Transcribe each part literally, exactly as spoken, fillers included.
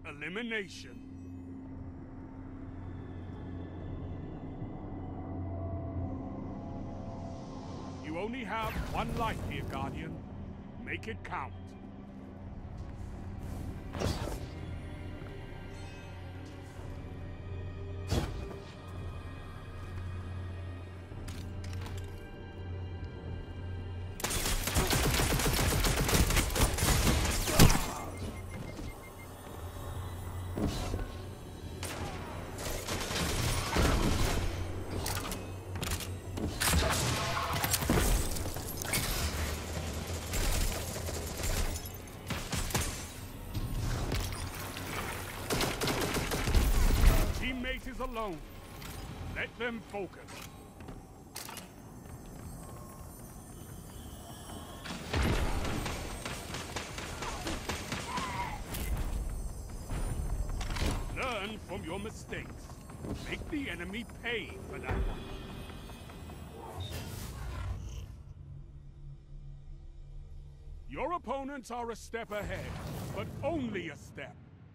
elimination. You only have one life here, Guardian. Make it count. Alone. Let them focus. Learn from your mistakes. Make the enemy pay for that one. Your opponents are a step ahead, but only a step.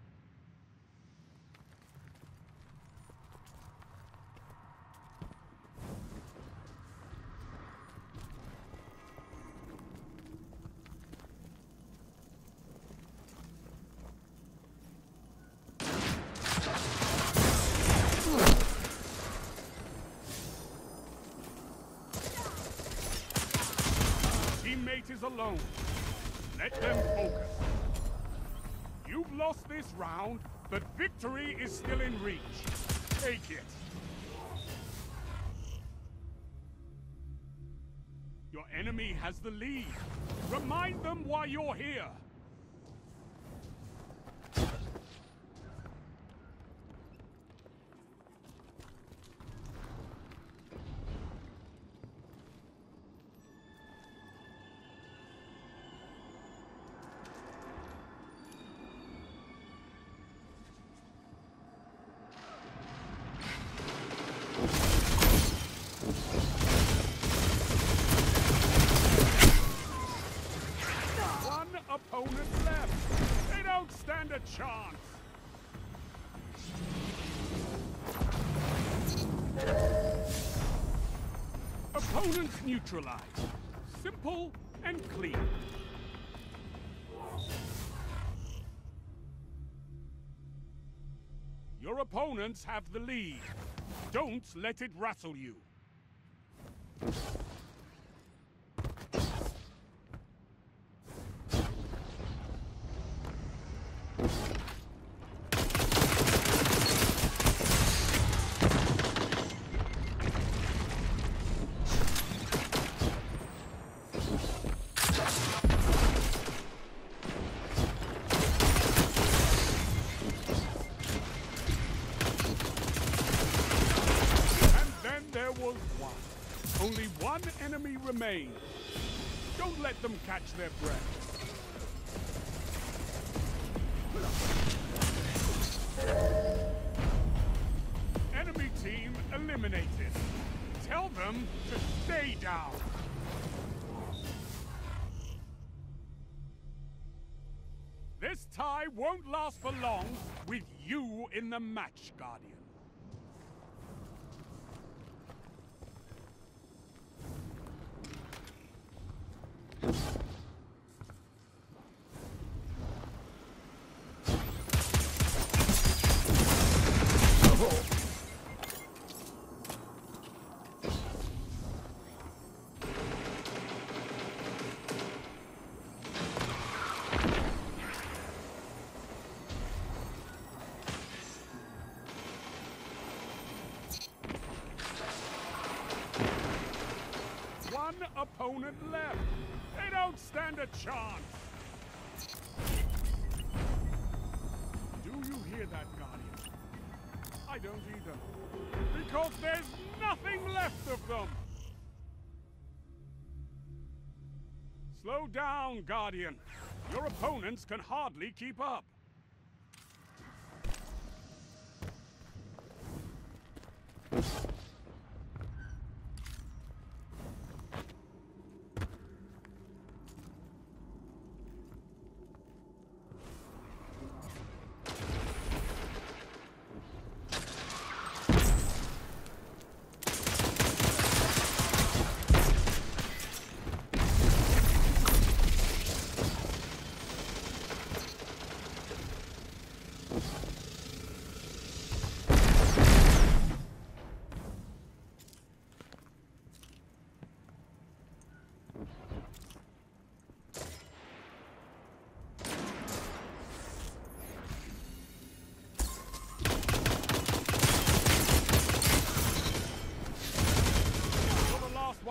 Teammate is alone. Let them focus. You've lost this round, but victory is still in reach. Take it. Your enemy has the lead. Remind them why you're here. Opponent left. They don't stand a chance. Opponents neutralized. Simple and clean. Your opponents have the lead. Don't let it rattle you. There was one. Only one enemy remains. Don't let them catch their breath. Enemy team eliminated. Tell them to stay down. This tie won't last for long with you in the match, Guardian. One opponent left. They don't stand a chance. Do you hear that, Guardian? I don't either. Because there's nothing left of them. Slow down, Guardian. Your opponents can hardly keep up.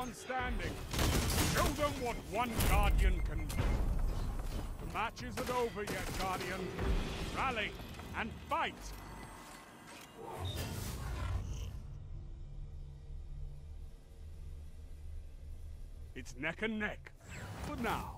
one standing. Show them what one Guardian can do. The match isn't over yet, Guardian. Rally and fight! It's neck and neck, for now.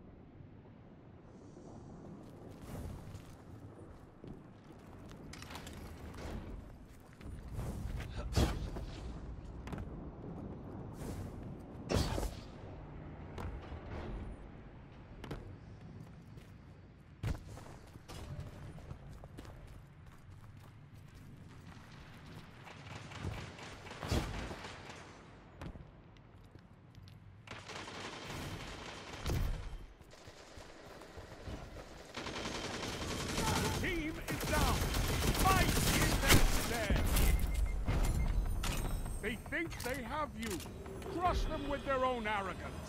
They think they have you. Crush them with their own arrogance.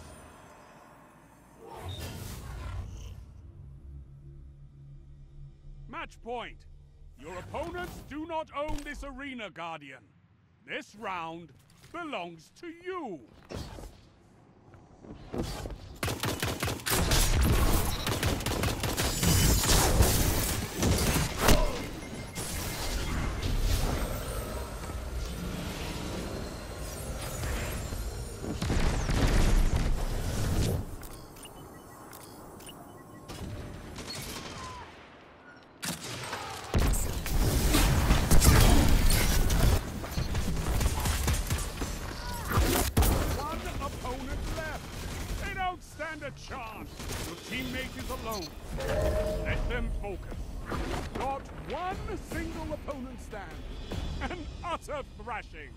Match point. Your opponents do not own this arena, Guardian. This round belongs to you. A chance. Your teammate is alone. Let them focus. Not one single opponent stand. An utter thrashing.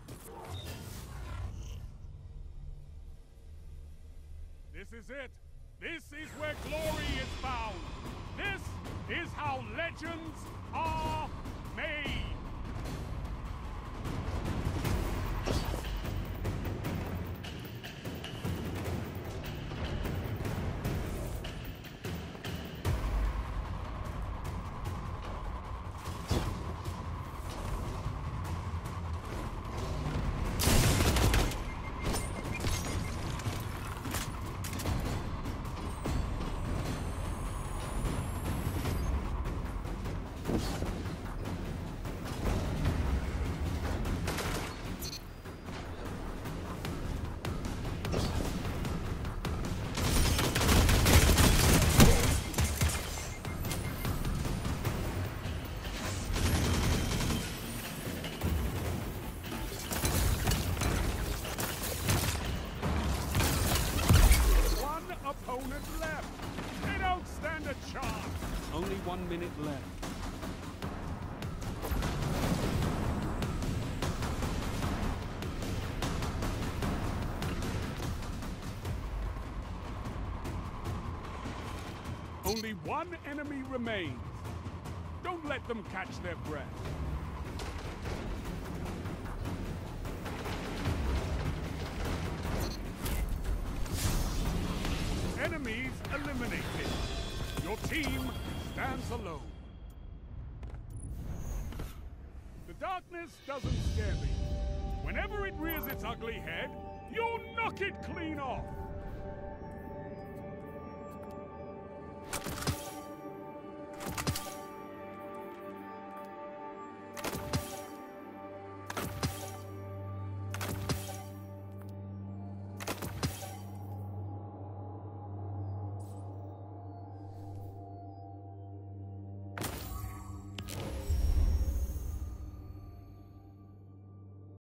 This is it. This is where glory is found. This is how legends are made. Opponent left. They don't stand a chance. Only one minute left. Only one enemy remains. Don't let them catch their breath. Enemies eliminated. Your team stands alone. The darkness doesn't scare me. Whenever it rears its ugly head, you'll knock it clean off.